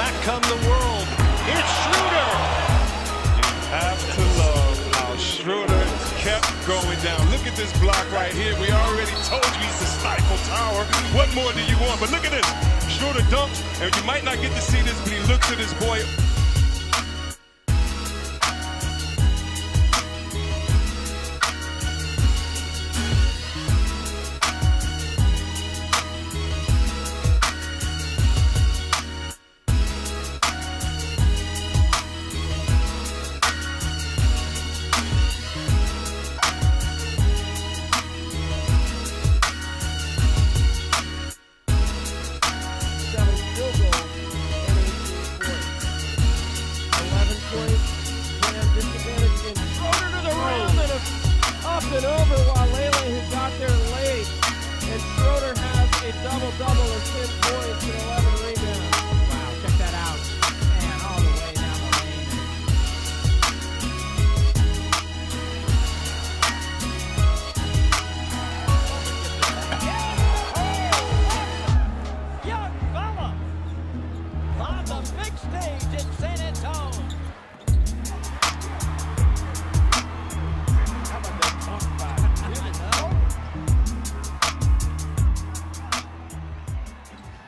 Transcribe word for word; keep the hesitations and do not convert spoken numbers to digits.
back come the world. It's Schröder. You have to love how Schröder kept going down. Look at this block right here. We already told you he's the stifle tower. What more do you want? But look at this. Schröder dumps, and you might not get to see this, but he looks at his boy